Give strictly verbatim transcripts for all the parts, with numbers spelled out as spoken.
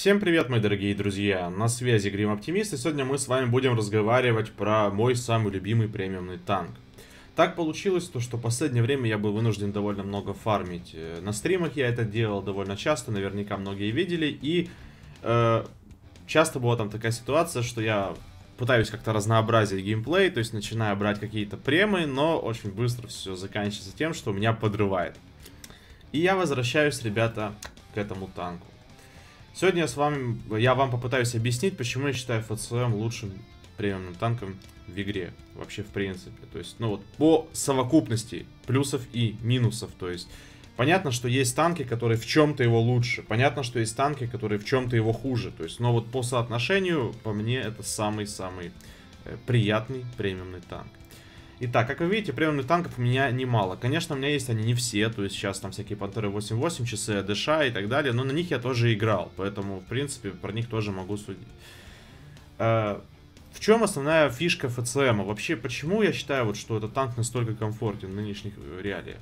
Всем привет, мои дорогие друзья, на связи Грим Оптимист, и сегодня мы с вами будем разговаривать про мой самый любимый премиумный танк. Так получилось, то, что в последнее время я был вынужден довольно много фармить. На стримах я это делал довольно часто, наверняка многие видели, и э, часто была там такая ситуация, что я пытаюсь как-то разнообразить геймплей, то есть начинаю брать какие-то премы, но очень быстро все заканчивается тем, что меня подрывает. И я возвращаюсь, ребята, к этому танку. Сегодня я с вами, я вам попытаюсь объяснить, почему я считаю ФЦМ лучшим премиумным танком в игре. Вообще, в принципе. То есть, ну вот, по совокупности плюсов и минусов. То есть, понятно, что есть танки, которые в чем-то его лучше. Понятно, что есть танки, которые в чем-то его хуже. То есть, но вот по соотношению, по мне, это самый-самый э, приятный премиумный танк. Итак, как вы видите, премиумных танков у меня немало. Конечно, у меня есть они не все, то есть сейчас там всякие Пантеры восемь восемь, часы ДШ и так далее, но на них я тоже играл, поэтому, в принципе, про них тоже могу судить. В чем основная фишка ФЦМ? Вообще, почему я считаю, вот, что этот танк настолько комфортен в нынешних реалиях?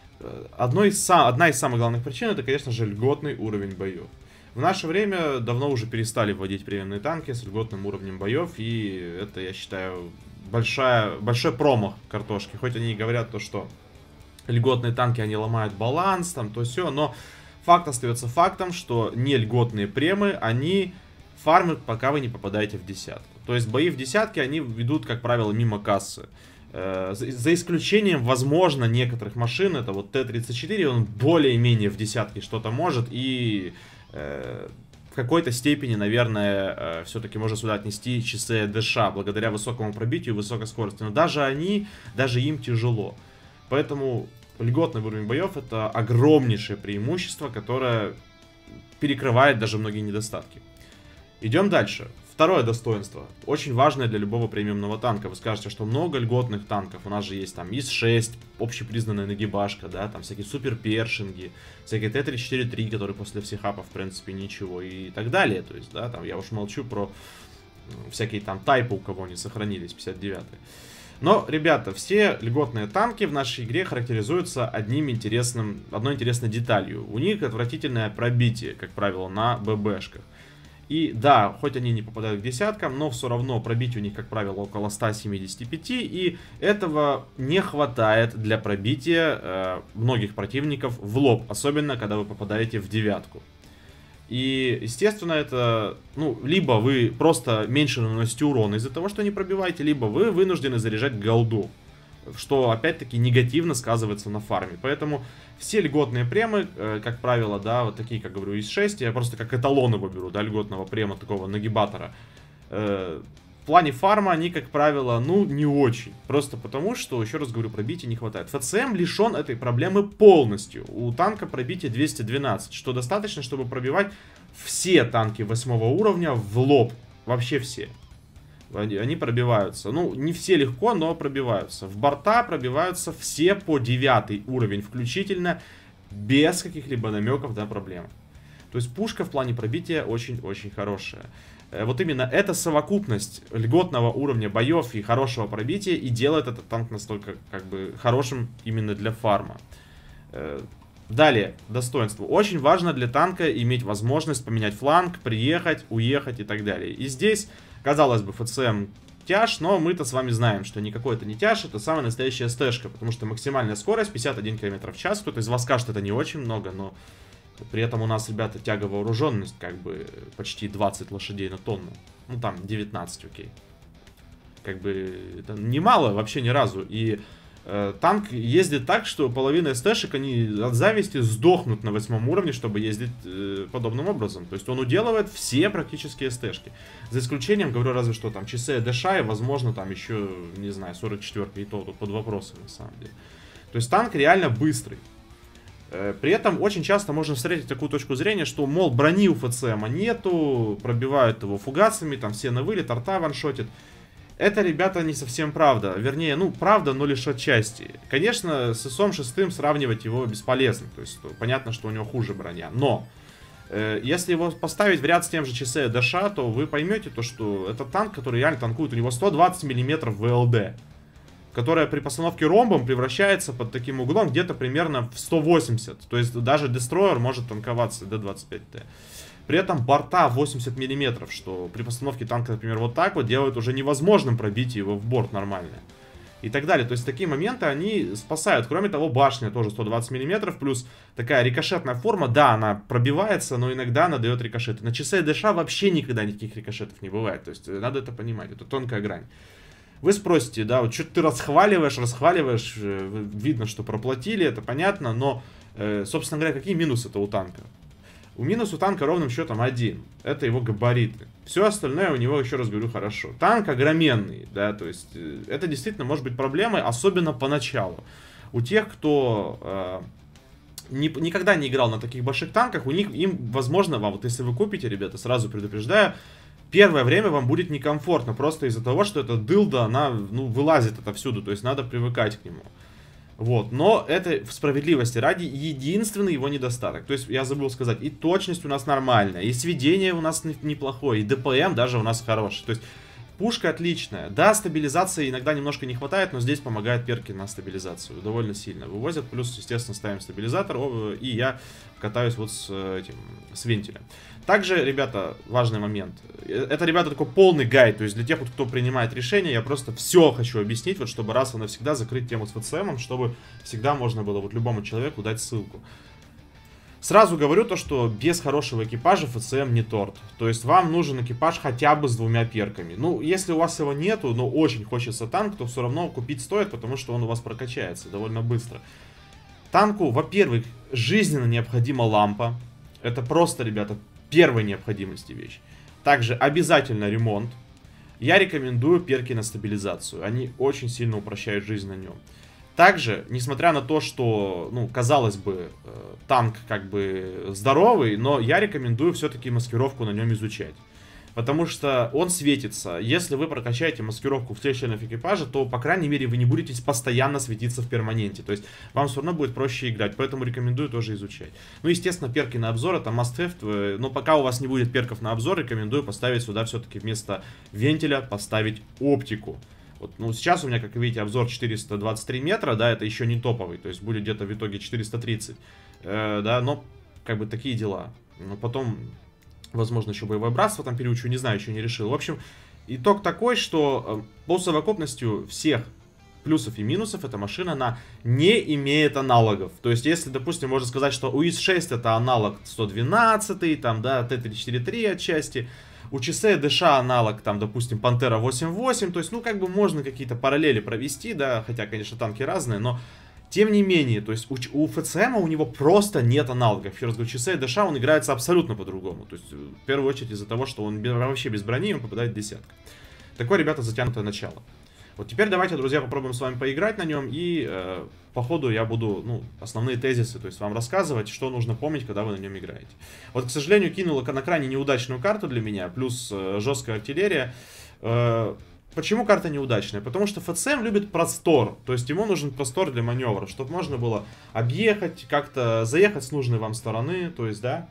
Одной из, одна из самых главных причин, это, конечно же, льготный уровень боев. В наше время давно уже перестали вводить премиумные танки с льготным уровнем боев, и это, я считаю, большая, большой промах картошки. Хоть они и говорят то, что льготные танки, они ломают баланс, там, то все, но факт остается фактом, что не льготные премы, они фармят, пока вы не попадаете в десятку. То есть бои в десятке, они ведут, как правило, мимо кассы. За, за исключением, возможно, некоторых машин, это вот Т тридцать четыре, он более-менее в десятке что-то может, и э, в какой-то степени, наверное, э, все-таки можно сюда отнести часы ДШ, благодаря высокому пробитию и высокой скорости. Но даже они, даже им тяжело. Поэтому льготный уровень боев — это огромнейшее преимущество, которое перекрывает даже многие недостатки. Идем дальше. Второе достоинство, очень важное для любого премиумного танка. Вы скажете, что много льготных танков. У нас же есть там ИС шесть, общепризнанная нагибашка, да, там всякие супер першинги, всякие Т тридцать четыре три, которые после всех апов, в принципе, ничего, и так далее. То есть, да, там я уж молчу про всякие там тайпы, у кого они сохранились, пятьдесят девятые. Но, ребята, все льготные танки в нашей игре характеризуются одним интересным, одной интересной деталью. У них отвратительное пробитие, как правило, на ББшках. И да, хоть они не попадают к десяткам, но все равно пробитие у них, как правило, около ста семидесяти пяти, и этого не хватает для пробития э, многих противников в лоб, особенно когда вы попадаете в девятку. И, естественно, это, ну, либо вы просто меньше наносите урона из-за того, что не пробиваете, либо вы вынуждены заряжать голду, что, опять-таки, негативно сказывается на фарме. Поэтому все льготные премы, э, как правило, да, вот такие, как говорю, ИС шесть, я просто как эталон его беру, да, льготного према, такого нагибатора. Э, в плане фарма они, как правило, ну, не очень. Просто потому, что, еще раз говорю, пробития не хватает. ФЦМ лишен этой проблемы полностью. У танка пробитие двести двенадцать, что достаточно, чтобы пробивать все танки восьмого уровня в лоб. Вообще все. Они пробиваются. Ну, не все легко, но пробиваются. В борта пробиваются все по девятый уровень включительно, без каких-либо намеков на проблемы. То есть пушка в плане пробития очень-очень хорошая. Вот именно эта совокупность льготного уровня боев и хорошего пробития и делает этот танк настолько, как бы, хорошим именно для фарма. Далее, достоинство. Очень важно для танка иметь возможность поменять фланг, приехать, уехать и так далее. И здесь, казалось бы, ФЦМ тяж, но мы-то с вами знаем, что никакой это не тяж, это самая настоящая стэшка, потому что максимальная скорость пятьдесят один километр в час. Кто-то из вас скажет, это не очень много, но при этом у нас, ребята, тяга вооруженность, как бы, почти двадцать лошадей на тонну. Ну, там, девятнадцать, окей. Как бы, это немало вообще ни разу. И э, танк ездит так, что половина СТшек, они от зависти сдохнут на восьмом уровне, чтобы ездить э, подобным образом. То есть он уделывает все практически СТшки. За исключением, говорю, разве что там часы ДШ и, возможно, там еще, не знаю, сорок четвёрка и то тут под вопросом, на самом деле. То есть танк реально быстрый. При этом очень часто можно встретить такую точку зрения, что, мол, брони у ФЦМа нету, пробивают его фугасами, там все на вылет, арта ваншотит. Это, ребята, не совсем правда. Вернее, ну, правда, но лишь отчасти. Конечно, с ИСом шестым сравнивать его бесполезно. То есть, понятно, что у него хуже броня. Но, э, если его поставить в ряд с тем же часы ДШ, то вы поймете то, что это танк, который реально танкует. У него сто двадцать миллиметров ВЛД. Которая при постановке ромбом превращается под таким углом где-то примерно в сто восемьдесят. То есть даже Destroyer может танковаться Д двадцать пять Т. При этом борта восемьдесят миллиметров, что при постановке танка, например, вот так вот, делает уже невозможным пробить его в борт нормально. И так далее. То есть такие моменты, они спасают. Кроме того, башня тоже сто двадцать миллиметров, плюс такая рикошетная форма. Да, она пробивается, но иногда она дает рикошеты. На часы ДШ вообще никогда никаких рикошетов не бывает. То есть надо это понимать, это тонкая грань. Вы спросите, да, вот что ты расхваливаешь, расхваливаешь, видно, что проплатили, это понятно, но, собственно говоря, какие минусы-то у танка? У минус у танка ровным счетом один. Это его габариты. Все остальное у него, еще раз говорю, хорошо. Танк огроменный, да, то есть это действительно может быть проблемой, особенно поначалу. У тех, кто э, ни, никогда не играл на таких больших танках, у них, им, возможно, вам, вот если вы купите, ребята, сразу предупреждаю, первое время вам будет некомфортно, просто из-за того, что эта дылда, она, ну, вылазит отовсюду, то есть надо привыкать к нему. Вот, но это в справедливости ради единственный его недостаток. То есть я забыл сказать, и точность у нас нормальная, и сведение у нас неплохое, и ДПМ даже у нас хороший. То есть пушка отличная. Да, стабилизации иногда немножко не хватает, но здесь помогают перки на стабилизацию. Довольно сильно вывозят. Плюс, естественно, ставим стабилизатор, и я катаюсь вот с этим, с вентилем. Также, ребята, важный момент. Это, ребята, такой полный гайд. То есть для тех, кто принимает решения, я просто все хочу объяснить, вот чтобы раз и навсегда закрыть тему с ФЦМом, чтобы всегда можно было вот любому человеку дать ссылку. Сразу говорю то, что без хорошего экипажа ФЦМ не торт. То есть вам нужен экипаж хотя бы с двумя перками. Ну, если у вас его нету, но очень хочется танк, то все равно купить стоит, потому что он у вас прокачается довольно быстро. Танку, во-первых, жизненно необходима лампа. Это просто, ребята, первой необходимости вещь. Также обязательно ремонт. Я рекомендую перки на стабилизацию. Они очень сильно упрощают жизнь на нем. Также, несмотря на то, что, ну, казалось бы, танк как бы здоровый, но я рекомендую все-таки маскировку на нем изучать. Потому что он светится. Если вы прокачаете маскировку в тех членов экипажа, то, по крайней мере, вы не будете постоянно светиться в перманенте. То есть, вам все равно будет проще играть. Поэтому рекомендую тоже изучать. Ну, естественно, перки на обзор, это must-have. Но пока у вас не будет перков на обзор, рекомендую поставить сюда все-таки вместо вентиля поставить оптику. Вот, ну, сейчас у меня, как вы видите, обзор четыреста двадцать три метра, да, это еще не топовый. То есть, будет где-то в итоге четыреста тридцать. Э, да, но, как бы, такие дела. Но потом... Возможно, еще боевое братство там переучу, не знаю, еще не решил. В общем, итог такой, что по совокупности всех плюсов и минусов эта машина, она не имеет аналогов. То есть, если, допустим, можно сказать, что у ИС шесть это аналог сто двенадцать, там, да, Т три четыре три отчасти. У ЧС ДШ аналог, там, допустим, Пантера восемь восемь. То есть, ну, как бы можно какие-то параллели провести, да, хотя, конечно, танки разные, но... Тем не менее, то есть у, у ФЦМа у него просто нет аналогов. Еще раз говорю, ЧС и ДШ он играется абсолютно по-другому. То есть, в первую очередь из-за того, что он вообще без брони, он попадает в десятку. Такое, ребята, затянутое начало. Вот теперь давайте, друзья, попробуем с вами поиграть на нем. И э, по ходу я буду, ну, основные тезисы, то есть вам рассказывать, что нужно помнить, когда вы на нем играете. Вот, к сожалению, кинула на крайне неудачную карту для меня, плюс э, жесткая артиллерия. Э, Почему карта неудачная? Потому что ФЦМ любит простор. То есть ему нужен простор для маневра, чтобы можно было объехать, как-то заехать с нужной вам стороны, то есть, да,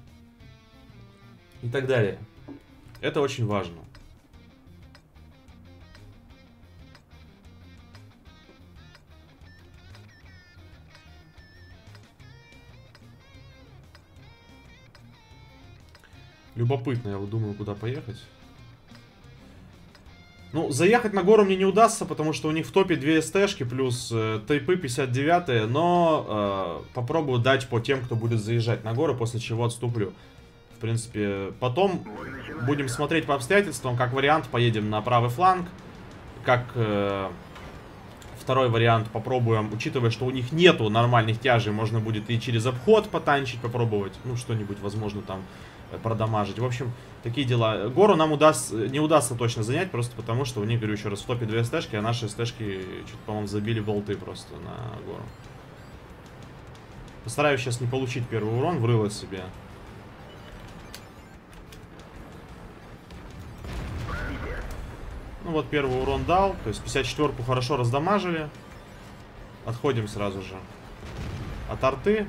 и так далее. Это очень важно. Любопытно, я вот думаю, куда поехать. Ну, заехать на гору мне не удастся, потому что у них в топе две СТшки плюс э, тайпы пятьдесят девять, но э, попробую дать по тем, кто будет заезжать на гору, после чего отступлю. В принципе, потом будем смотреть по обстоятельствам, как вариант поедем на правый фланг, как э, второй вариант попробуем, учитывая, что у них нету нормальных тяжей, можно будет и через обход потанчить, попробовать, ну, что-нибудь, возможно, там... продамажить. В общем, такие дела. Гору нам удастся, не удастся точно занять, просто потому что у них, говорю еще раз, в топе две СТшки, а наши СТшки, что-то, по-моему, забили болты просто на гору. Постараюсь сейчас не получить первый урон, врыло себе. Ну вот, первый урон дал, то есть пятьдесят четвёрку хорошо раздамажили. Отходим сразу же от арты.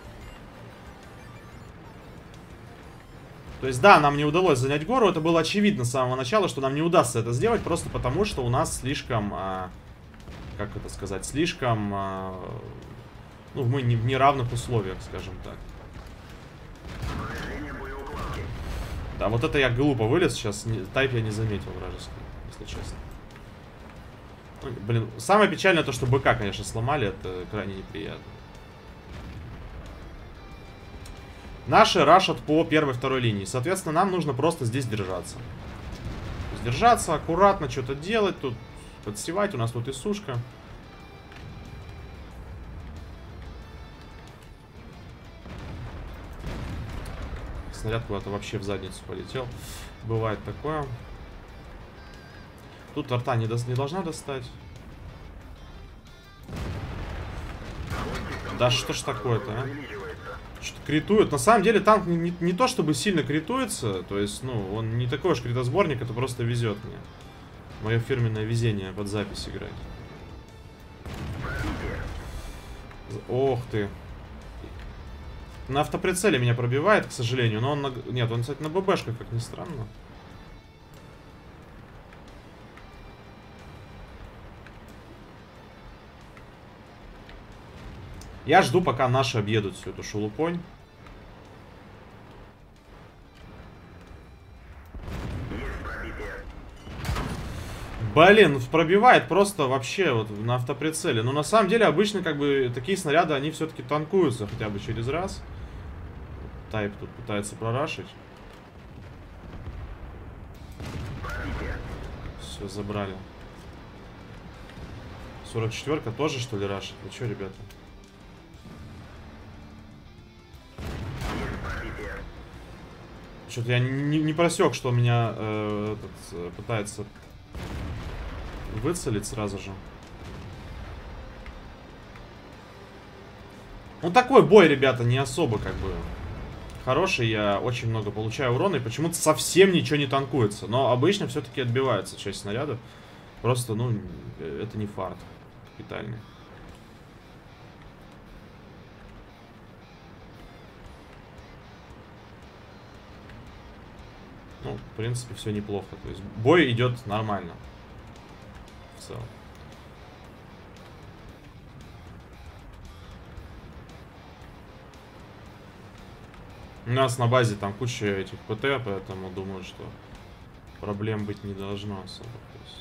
То есть, да, нам не удалось занять гору. Это было очевидно с самого начала, что нам не удастся это сделать. Просто потому, что у нас слишком... А, как это сказать? Слишком... А, ну, мы не в неравных условиях, скажем так. Да, вот это я глупо вылез сейчас. Не, тайп я не заметил вражеский, если честно. Ну, блин, самое печальное то, что БК, конечно, сломали. Это крайне неприятно. Наши рашат по первой-второй линии. Соответственно, нам нужно просто здесь держаться. Держаться, аккуратно что-то делать. Тут подсевать. У нас тут и сушка. Снаряд куда-то вообще в задницу полетел. Бывает такое. Тут арта не, до... не должна достать. Да что ж такое-то, а? Что-то критует. На самом деле танк не, не, не то чтобы сильно критуется. То есть, ну, он не такой уж критосборник, это просто везет мне. Мое фирменное везение под запись играть. Ох ты. На автоприцеле меня пробивает, к сожалению. Но он на... Нет, он, кстати, на ББшках, как ни странно. Я жду, пока наши объедут всю эту шелупонь. Блин, пробивает просто вообще вот на автоприцеле. Но на самом деле обычно как бы такие снаряды, они все-таки танкуются хотя бы через раз. Тайп тут пытается прорашить. Все, забрали. сорок четвёрка тоже, что ли, рашит? Ну что, ребята? Что-то я не, не просек, что меня э, этот, пытается выцелить сразу же. Ну, такой бой, ребята, не особо как бы хороший. Я очень много получаю урона и почему-то совсем ничего не танкуется. Но обычно все-таки отбивается часть снарядов. Просто, ну, это не фарт капитальный. Ну, в принципе, все неплохо. То есть бой идет нормально. В целом. У нас на базе там куча этих ПТ, поэтому думаю, что проблем быть не должно особо. То есть...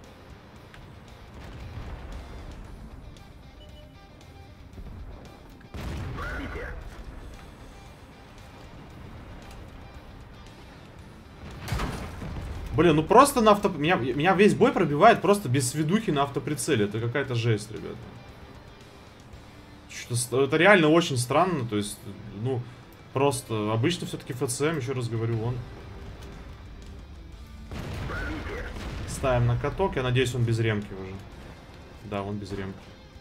Блин, ну просто на авто... Меня, меня весь бой пробивает просто без сведухи на автоприцеле. Это какая-то жесть, ребята. Что-то... Это реально очень странно. То есть, ну, просто... Обычно все-таки ФЦМ, еще раз говорю, он... Ставим на каток. Я надеюсь, он без ремки уже. Да, он без ремки.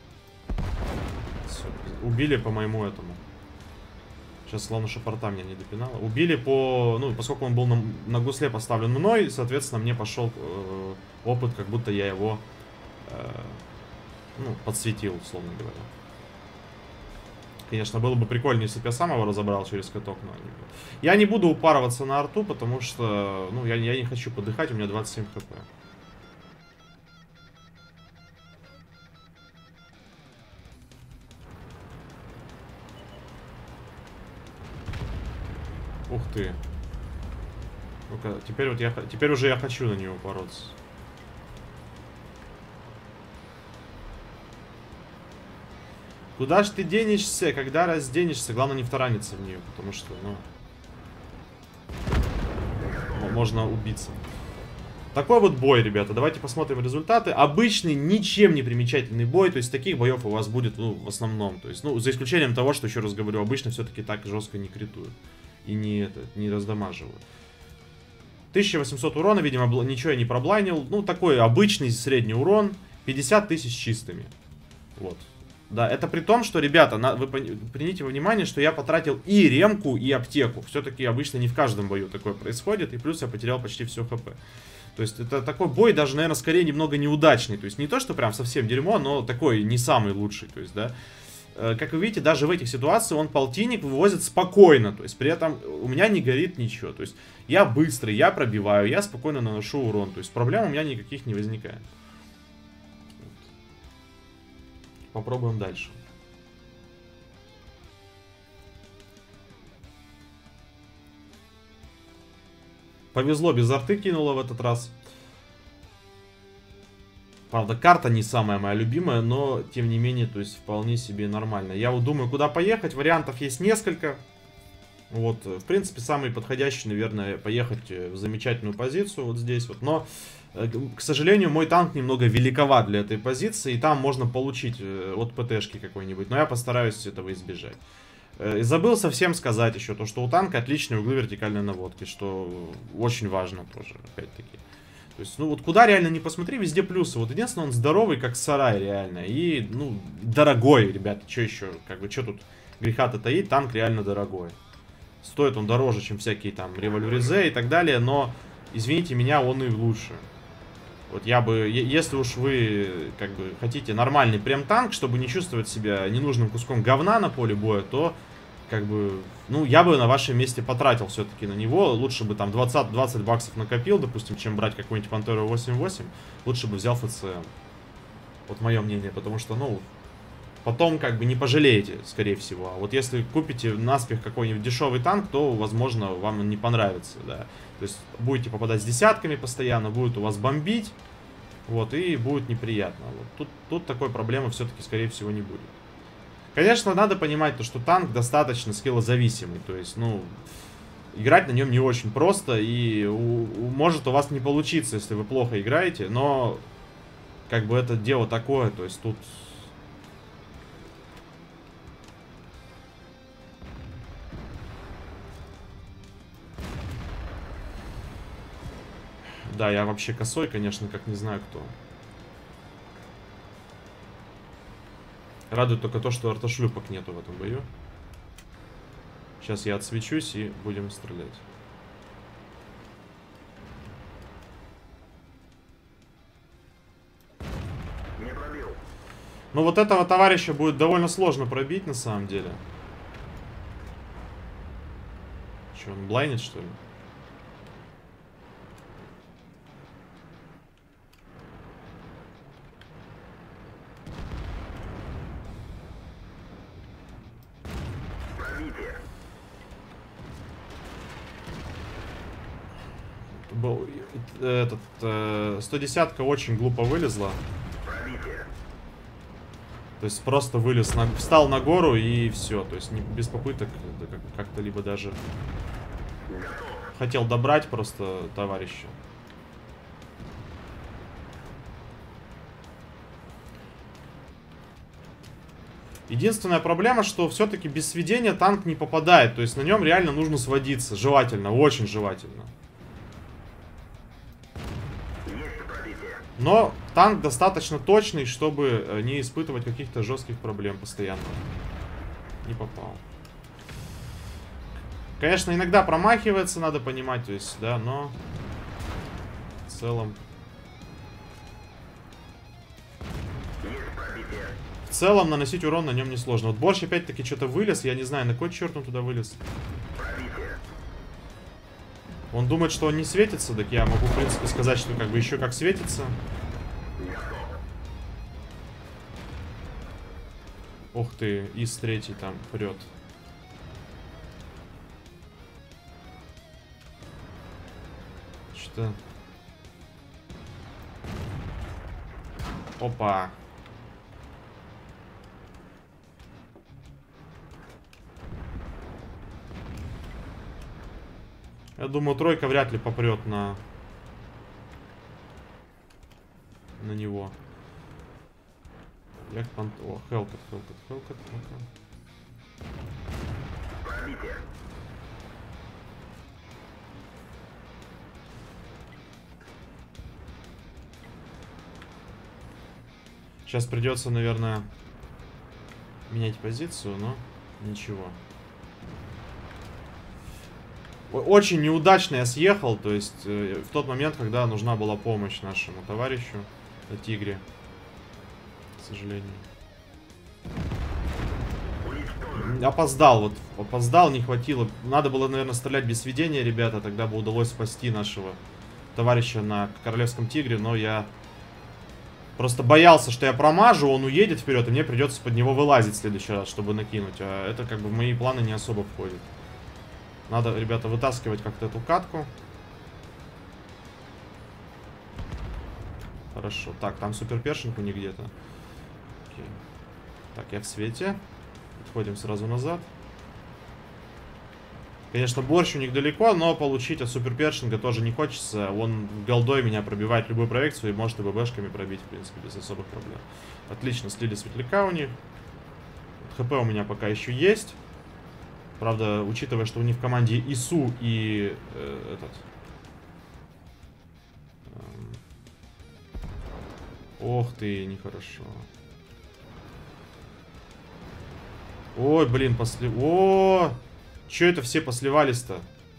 Все. Убили по моему этому. Сейчас, словно шапорта меня не допинала. Убили по... Ну, поскольку он был на, на гусле поставлен мной, соответственно, мне пошел э, опыт, как будто я его э, ну, подсветил, условно говоря. Конечно, было бы прикольнее, если бы я сам его разобрал через каток, но... Я не буду упарываться на арту, потому что... Ну, я, я не хочу подыхать, у меня двадцать семь хп. Ух ты. Ну-ка, теперь вот я... Теперь уже я хочу на нее упороться. Куда ж ты денешься, когда разденешься? Главное не втараниться в нее, потому что, ну... Можно убиться. Такой вот бой, ребята. Давайте посмотрим результаты. Обычный, ничем не примечательный бой. То есть таких боев у вас будет, ну, в основном. То есть, ну, за исключением того, что, еще раз говорю, обычно все-таки так жестко не критуют. И не, это, не раздамаживают. тысяча восемьсот урона, видимо, ничего я не проблайнил. Ну, такой обычный средний урон. пятьдесят тысяч чистыми. Вот. Да, это при том, что, ребята, на, вы примите во внимание, что я потратил и ремку, и аптеку. Все-таки обычно не в каждом бою такое происходит. И плюс я потерял почти все хп. То есть это такой бой даже, наверное, скорее немного неудачный. То есть не то, что прям совсем дерьмо, но такой не самый лучший. То есть, да. Как вы видите, даже в этих ситуациях он полтинник вывозит спокойно. То есть при этом у меня не горит ничего. То есть я быстрый, я пробиваю, я спокойно наношу урон. То есть проблем у меня никаких не возникает. Попробуем дальше. Повезло, без арты кинуло в этот раз. Правда, карта не самая моя любимая, но, тем не менее, то есть, вполне себе нормально. Я вот думаю, куда поехать. Вариантов есть несколько. Вот, в принципе, самый подходящий, наверное, поехать в замечательную позицию вот здесь вот. Но, к сожалению, мой танк немного великоват для этой позиции. И там можно получить от ПТшки какой-нибудь. Но я постараюсь этого избежать. И забыл совсем сказать еще то, что у танка отличные углы вертикальной наводки. Что очень важно тоже, опять-таки. То есть, ну вот куда реально не посмотри, везде плюсы. Вот единственное, он здоровый, как сарай, реально. И, ну, дорогой, ребята. Что еще? Как бы, что тут греха-то таить? Танк реально дорогой. Стоит он дороже, чем всякие там револьверы и так далее. Но, извините меня, он и лучше. Вот я бы, если уж вы, как бы, хотите нормальный прям танк, чтобы не чувствовать себя ненужным куском говна на поле боя, то, как бы, ну, я бы на вашем месте потратил все-таки на него. Лучше бы там двадцать, двадцать баксов накопил, допустим, чем брать какую-нибудь Пантеру восемь восемь. Лучше бы взял ФЦМ. Вот мое мнение, потому что, ну, потом, как бы, не пожалеете, скорее всего. А вот если купите наспех какой-нибудь дешевый танк, то, возможно, вам он не понравится, да. То есть, будете попадать с десятками постоянно, будет у вас бомбить, вот, и будет неприятно. Вот. Тут, тут такой проблемы все-таки, скорее всего, не будет. Конечно, надо понимать то, что танк достаточно скиллозависимый. То есть, ну, играть на нем не очень просто. И у, у, может у вас не получиться, если вы плохо играете. Но, как бы, это дело такое. То есть, тут... Да, я вообще косой, конечно, как не знаю кто. Радует только то, что артошлюпок нету в этом бою. Сейчас я отсвечусь и будем стрелять. Не пробил. Ну вот этого товарища будет довольно сложно пробить на самом деле. Че, он блайнит, что ли? Был этот э, сто десятка очень глупо вылезла. То есть просто вылез, на, встал на гору и все. То есть не, без попыток как-то либо даже хотел добрать просто товарища. Единственная проблема, что все-таки без сведения танк не попадает. То есть на нем реально нужно сводиться. Желательно, очень желательно. Но танк достаточно точный, чтобы не испытывать каких-то жестких проблем постоянно. Не попал. Конечно, иногда промахивается, надо понимать, то есть, да, но в целом... В целом наносить урон на нем несложно. Вот Борщ опять-таки что-то вылез, я не знаю, на кой черт он туда вылез. Он думает, что он не светится, так я могу, в принципе, сказать, что как бы еще как светится. Ух ты, ИС третий там прет. Что? Опа. Я думаю, тройка вряд ли попрет на... на него. Як пант... О, Хелкот, Хелкот, Хелкот, Хелкот. Сейчас придется, наверное, менять позицию, но ничего. Очень неудачно я съехал, то есть э, в тот момент, когда нужна была помощь нашему товарищу на Тигре. К сожалению. Опоздал, вот, опоздал, не хватило. Надо было, наверное, стрелять без сведения, ребята, тогда бы удалось спасти нашего товарища на Королевском Тигре, но я просто боялся, что я промажу, он уедет вперед, и мне придется под него вылазить в следующий раз, чтобы накинуть. А это как бы в мои планы не особо входит. Надо, ребята, вытаскивать как-то эту катку. Хорошо. Так, там суперпершинг у них где-то. Окей. Так, я в свете. Отходим сразу назад. Конечно, борщ у них далеко, но получить от суперпершинга тоже не хочется. Он голдой меня пробивает любую проекцию и может и ББшками пробить, в принципе, без особых проблем. Отлично, слили светляка у них. ХП у меня пока еще есть. Правда, учитывая, что у них в команде ИСУ и э, этот... Эм... Ох ты, нехорошо. Ой, блин, после... О! Че это все посливались-то?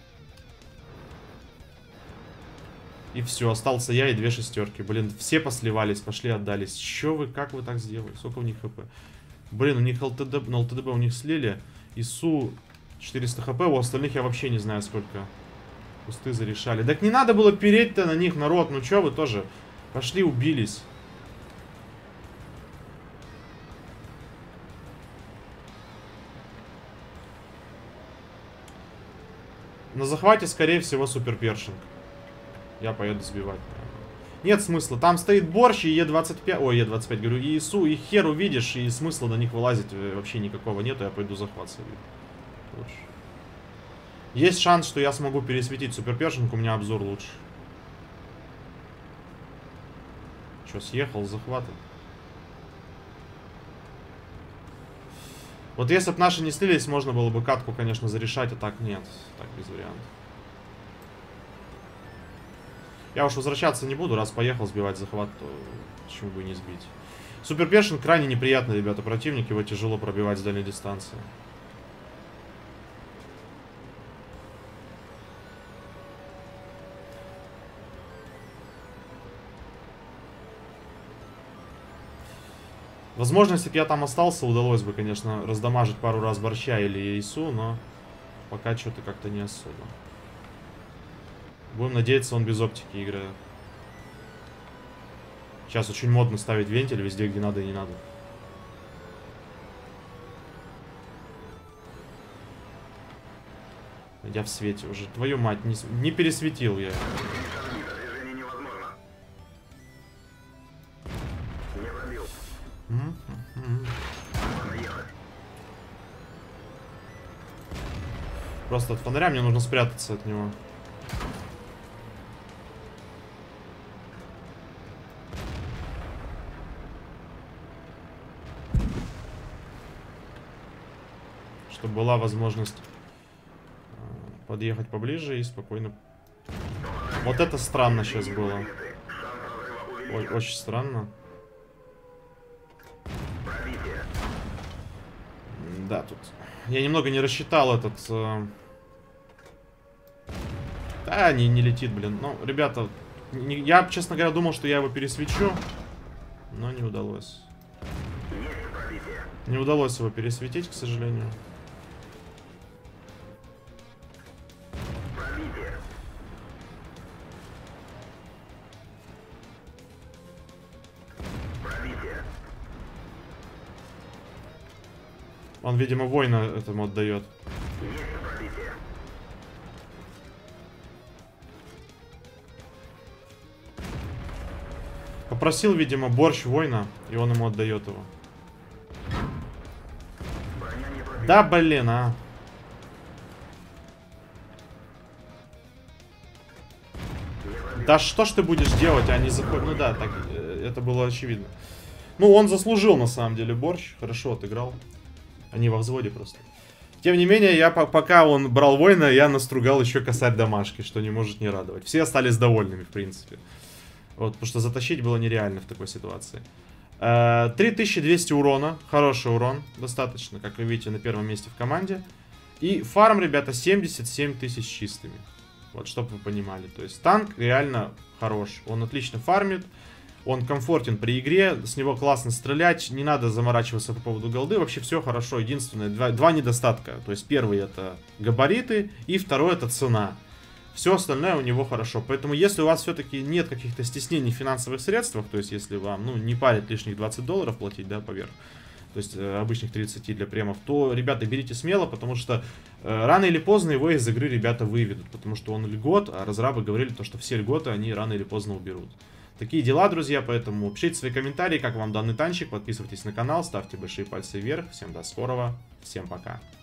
И все, остался я и две шестерки. Блин, все посливались, пошли отдались. Че вы, как вы так сделали? Сколько у них хп? Блин, у них ЛТД, на ЛТДБ у них слили. ИСУ четыреста хп, у остальных я вообще не знаю сколько. Кусты зарешали. Так не надо было переть-то на них, народ. Ну че вы тоже? Пошли, убились. На захвате, скорее всего, суперпершинг. Я поеду сбивать. Нет смысла. Там стоит борщ и Е двадцать пять. Ой, Е двадцать пять, говорю. И ИСУ, и хер увидишь, и смысла на них вылазить вообще никакого нету. Я пойду захват собью. Есть шанс, что я смогу пересветить суперпершинг. У меня обзор лучше. Че, съехал с захвата? Вот если бы наши не слились, можно было бы катку, конечно, зарешать, а так нет. Так, без вариантов. Я уж возвращаться не буду, раз поехал сбивать захват, то почему бы и не сбить. Суперпершинг крайне неприятный, ребята, противник, его тяжело пробивать с дальней дистанции. Возможно, если бы я там остался, удалось бы, конечно, раздамажить пару раз борща или ИСУ, но пока что-то как-то не особо. Будем надеяться, он без оптики играет. Сейчас очень модно ставить вентиль везде, где надо и не надо. Я в свете уже. Твою мать, не, не пересветил я. Просто от фонаря мне нужно спрятаться от него. Чтобы была возможность подъехать поближе и спокойно... Вот это странно сейчас было. Ой, очень странно. Да, тут... Я немного не рассчитал этот... Э... Да, не, не летит, блин. Ну, ребята, не... я, честно говоря, думал, что я его пересвечу. Но не удалось. Не удалось его пересветить, к сожалению. Он, видимо, воина этому отдает. Попросил, видимо, борщ воина, и он ему отдает его. Да, блин, а. Да что ж ты будешь делать, а не заходить? Ну да, так, это было очевидно. Ну, он заслужил, на самом деле, борщ. Хорошо отыграл. Они во взводе просто. Тем не менее, я пока он брал воина, я настругал еще косарь домашки, что не может не радовать. Все остались довольными, в принципе. Вот, потому что затащить было нереально в такой ситуации. три тысячи двести урона. Хороший урон. Достаточно, как вы видите, на первом месте в команде. И фарм, ребята, семьдесят семь тысяч чистыми. Вот, чтобы вы понимали. То есть танк реально хорош. Он отлично фармит. Он комфортен при игре, с него классно стрелять, не надо заморачиваться по поводу голды, вообще все хорошо. Единственное, два, два недостатка. То есть первый это габариты, и второй это цена. Все остальное у него хорошо. Поэтому если у вас все-таки нет каких-то стеснений в финансовых средствах, то есть если вам ну, не парит лишних двадцать долларов платить, да, поверх, то есть э, обычных тридцать для премов, то, ребята, берите смело, потому что э, рано или поздно его из игры ребята выведут. Потому что он льгот, а разрабы говорили, то, что все льготы они рано или поздно уберут. Такие дела, друзья, поэтому пишите свои комментарии, как вам данный танчик, подписывайтесь на канал, ставьте большие пальцы вверх. Всем до скорого, всем пока.